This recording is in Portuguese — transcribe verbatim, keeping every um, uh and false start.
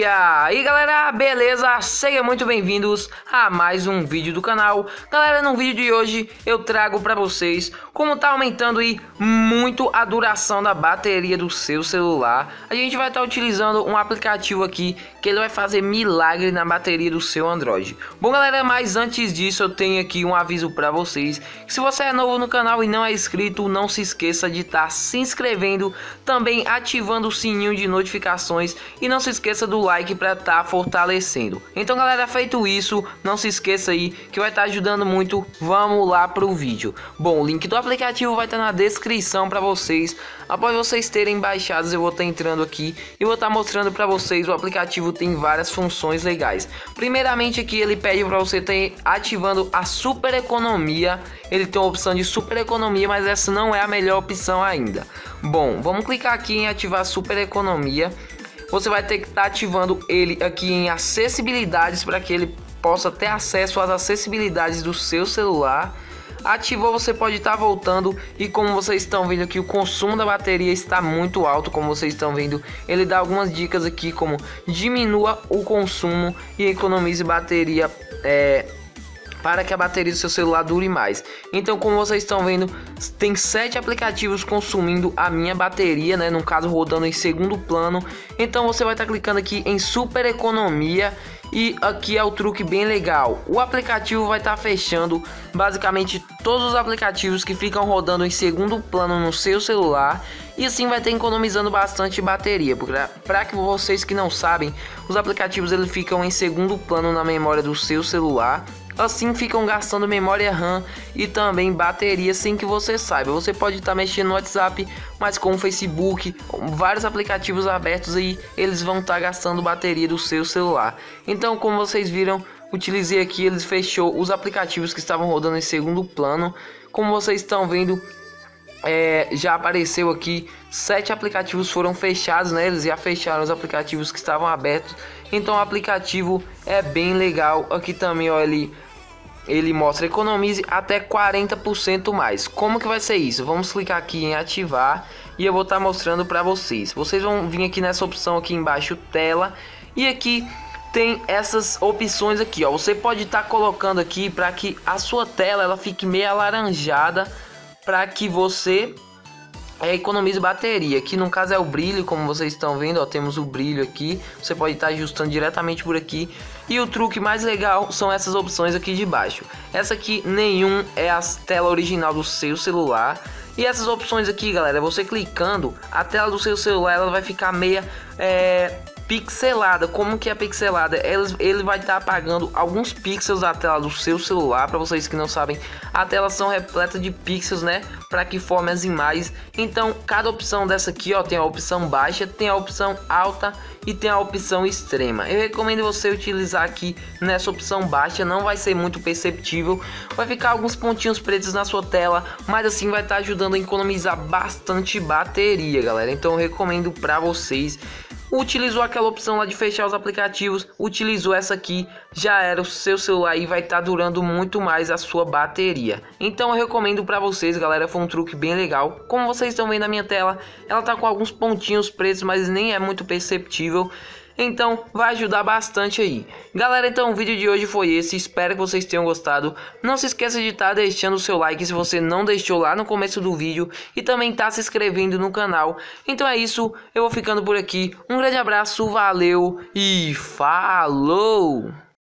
E aí galera, beleza? Sejam muito bem-vindos a mais um vídeo do canal. Galera, no vídeo de hoje eu trago pra vocês como tá aumentando aí muito a duração da bateria do seu celular. A gente vai estar tá utilizando um aplicativo aqui que ele vai fazer milagre na bateria do seu Android. Bom galera, mas antes disso eu tenho aqui um aviso pra vocês, que se você é novo no canal e não é inscrito, não se esqueça de estar tá se inscrevendo, também ativando o sininho de notificações e não se esqueça do like para estar tá fortalecendo. Então galera, feito isso, não se esqueça aí que vai estar tá ajudando muito. Vamos lá pro vídeo. Bom, o link do aplicativo vai estar tá na descrição para vocês. Após vocês terem baixado, eu vou estar tá entrando aqui e vou estar tá mostrando para vocês. O aplicativo tem várias funções legais. Primeiramente aqui ele pede para você ter ativando a super economia. Ele tem a opção de super economia, mas essa não é a melhor opção ainda. Bom, vamos clicar aqui em ativar super economia. Você vai ter que estar tá ativando ele aqui em acessibilidades para que ele possa ter acesso às acessibilidades do seu celular. Ativou, você pode estar tá voltando e como vocês estão vendo aqui, o consumo da bateria está muito alto. Como vocês estão vendo, ele dá algumas dicas aqui como diminua o consumo e economize bateria é, para que a bateria do seu celular dure mais. Então, como vocês estão vendo, tem sete aplicativos consumindo a minha bateria, né? No caso, rodando em segundo plano. Então, você vai estar tá clicando aqui em super economia. E aqui é o truque bem legal. O aplicativo vai estar tá fechando basicamente todos os aplicativos que ficam rodando em segundo plano no seu celular. E assim vai estar economizando bastante bateria. Para que vocês que não sabem, os aplicativos eles ficam em segundo plano na memória do seu celular. Assim ficam gastando memória RAM e também bateria sem que você saiba. Você pode estar tá mexendo no WhatsApp, mas com o Facebook, vários aplicativos abertos aí, eles vão estar tá gastando bateria do seu celular. Então, como vocês viram, utilizei aqui, eles fechou os aplicativos que estavam rodando em segundo plano. Como vocês estão vendo, é, já apareceu aqui, sete aplicativos foram fechados, né? Eles já fecharam os aplicativos que estavam abertos. Então o aplicativo é bem legal. Aqui também, ó, ele, ele mostra economize até quarenta por cento mais. Como que vai ser isso? Vamos clicar aqui em ativar e eu vou estar tá mostrando para vocês. Vocês vão vir aqui nessa opção aqui embaixo, tela, e aqui tem essas opções aqui, ó. Você pode estar tá colocando aqui para que a sua tela ela fique meio alaranjada, para que você é, economize bateria. Aqui no caso é o brilho, como vocês estão vendo, ó, temos o brilho aqui. Você pode estar tá ajustando diretamente por aqui. E o truque mais legal são essas opções aqui de baixo. Essa aqui nenhum é a tela original do seu celular. E essas opções aqui, galera, você clicando, a tela do seu celular ela vai ficar meia é, pixelada. Como que é pixelada? Ele, ele vai estar tá apagando alguns pixels da tela do seu celular. Para vocês que não sabem, a tela são repletas de pixels, né? Para que forme as imagens. Então, cada opção dessa aqui, ó, tem a opção baixa, tem a opção alta e tem a opção extrema. Eu recomendo você utilizar aqui nessa opção baixa, não vai ser muito perceptível. Vai ficar alguns pontinhos pretos na sua tela, mas assim vai estar tá ajudando a economizar bastante bateria, galera. Então, eu recomendo para vocês. Utilizou aquela opção lá de fechar os aplicativos, utilizou essa aqui, já era, o seu celular e vai estar tá durando muito mais a sua bateria. Então eu recomendo para vocês, galera, foi um truque bem legal. Como vocês estão vendo na minha tela, ela tá com alguns pontinhos pretos, mas nem é muito perceptível. Então vai ajudar bastante aí. Galera, então o vídeo de hoje foi esse. Espero que vocês tenham gostado. Não se esqueça de estar tá deixando o seu like se você não deixou lá no começo do vídeo. E também tá se inscrevendo no canal. Então é isso, eu vou ficando por aqui. Um grande abraço, valeu e falou!